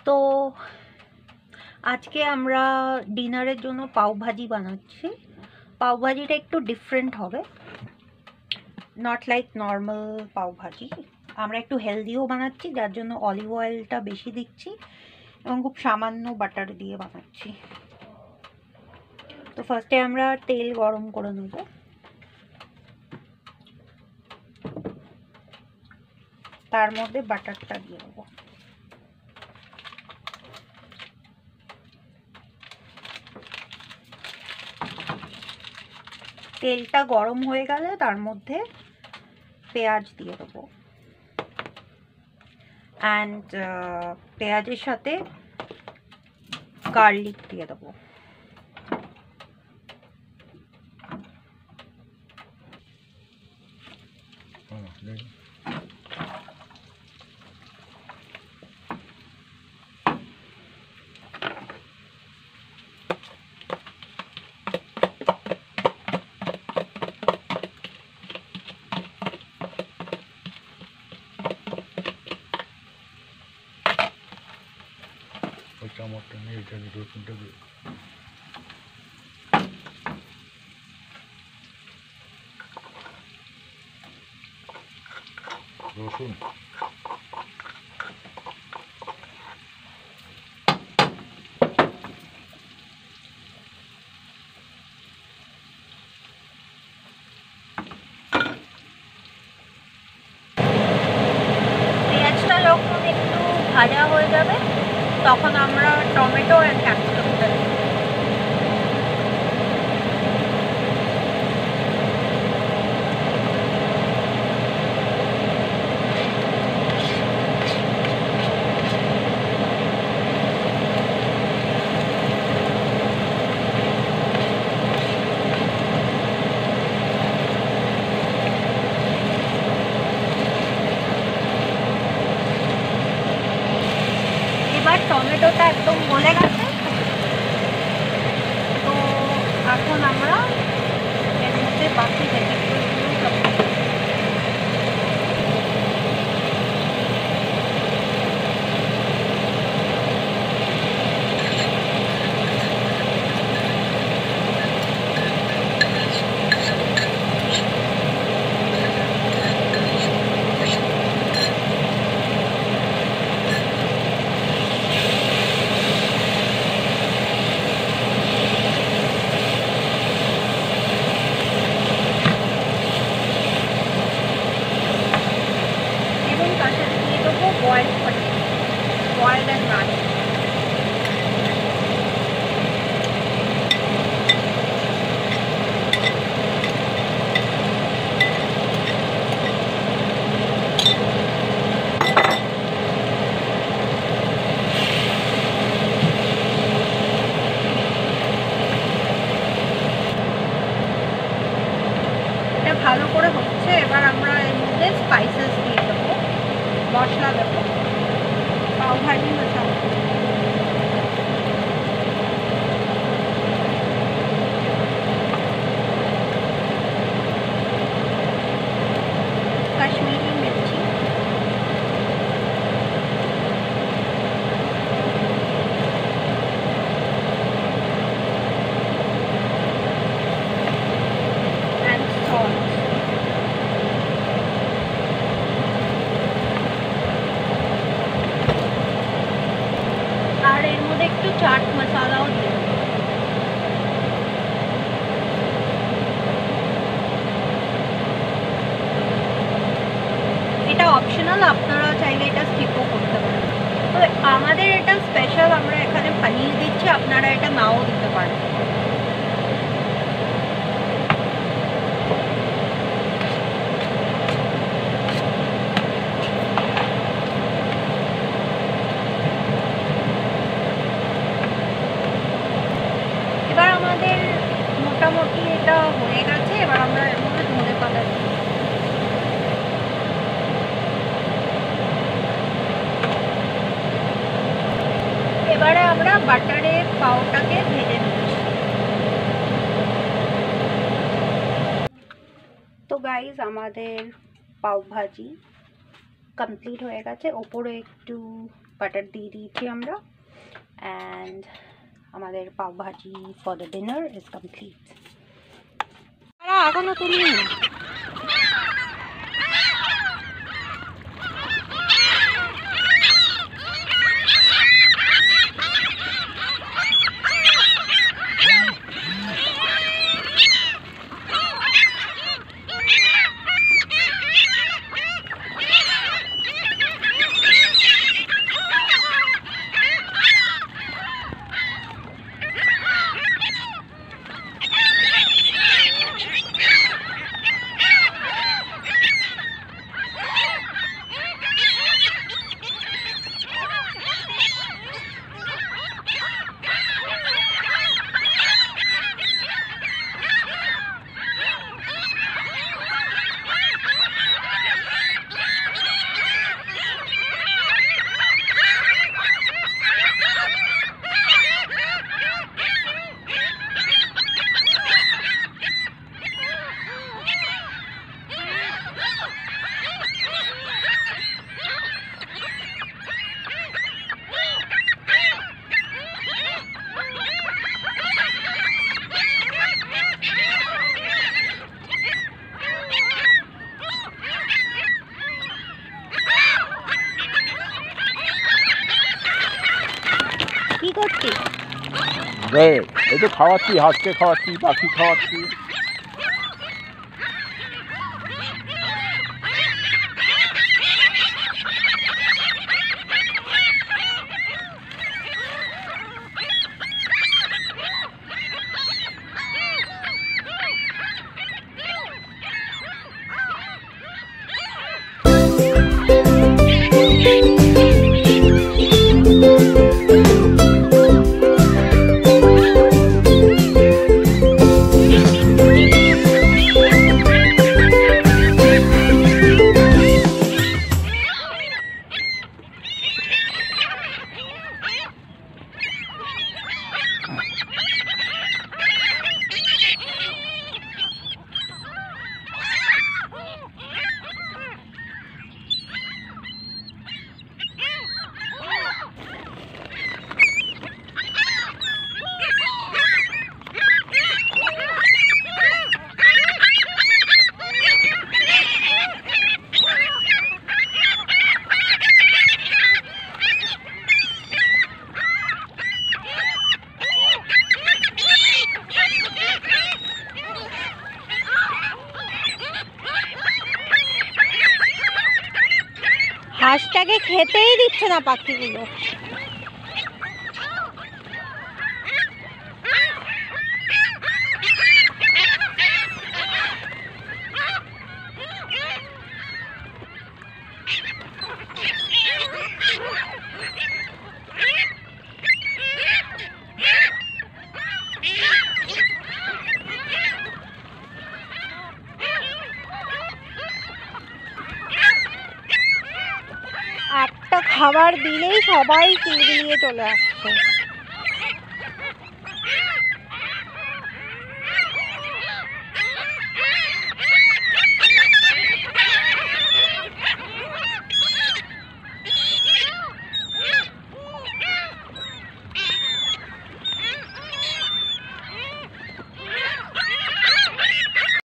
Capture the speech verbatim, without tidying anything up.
তো আজকে আমরা ডিনারের জন্য পাওভাজি বানাচ্ছি। পাওভাজিটা একটু ডিফারেন্ট হবে, নট লাইক নর্মাল পাওভাজি। আমরা একটু হেলদিও বানাচ্ছি, যার জন্য অলিভ অয়েলটা বেশি দিচ্ছি এবং খুব সামান্য বাটার দিয়ে বানাচ্ছি। তো ফার্স্টে আমরা তেল গরম করে নেব। তার মধ্যে বাটারটা দিয়ে দেবো। তেলটা গরম হয়ে গেলে তার মধ্যে পেঁয়াজ দিয়ে দেবো, অ্যান্ড পেঁয়াজের সাথে গার্লিক দিয়ে দেবো। টমেটো নিয়ে এটা রসুনটা দিয়ে রসুন পেঁয়াজটা যখন একটু ভাজা হয়ে যাবে তখন আমরা টমেটো অ্যান্ড ক্যাপসিকামটা দিই। এবার টমেটোটা একদম গলে গেছে, তো এখন আমরা এর মধ্যে বাকি ভেজিটেবলগুলো boiled potato, boiled and mashed. এটা ভালো করে হচ্ছে। এবার আমরা এর মধ্যে স্পাইসেস দিয়ে দেবো, মশলা দেবো, পাওভাজি মশলা, কাশ্মীরি মির্চি, and salt. আর এর মধ্যে একটু চাট মশলাও দিয়ে দেবো। এটা অপশনাল, আপনারা চাইলে এটা স্কিপও করতে পারেন। তো আমাদের এটা স্পেশাল, আমরা এখানে পানির দিচ্ছি, আপনারা এটা নাও দিতে পারেন। এবার আমাদের মোটামুটি এটা হয়ে গেছে। এবার আমরা এর মধ্যে ধনে পাতা দিই। এবারে আমরা বাটারে পাওটাকে ভেজে নিচ্ছি। তো গাইজ, আমাদের পাও ভাজি কমপ্লিট হয়ে গেছে। ওপরে একটু বাটার দিয়ে দিয়েছি আমরা। অ্যান্ড আমাদের pav bhaji for the dinner is complete. এখনো তুলিনি। কি করছিস? এই তো খাওয়াচ্ছি, হাঁসকে খাওয়াচ্ছি, পাখি খাওয়াচ্ছি। হাঁসটাকে খেতেই দিচ্ছে না পাখিগুলো। একটা খাবার দিলেই সবাই কিলবিলিয়ে চলে আসছে।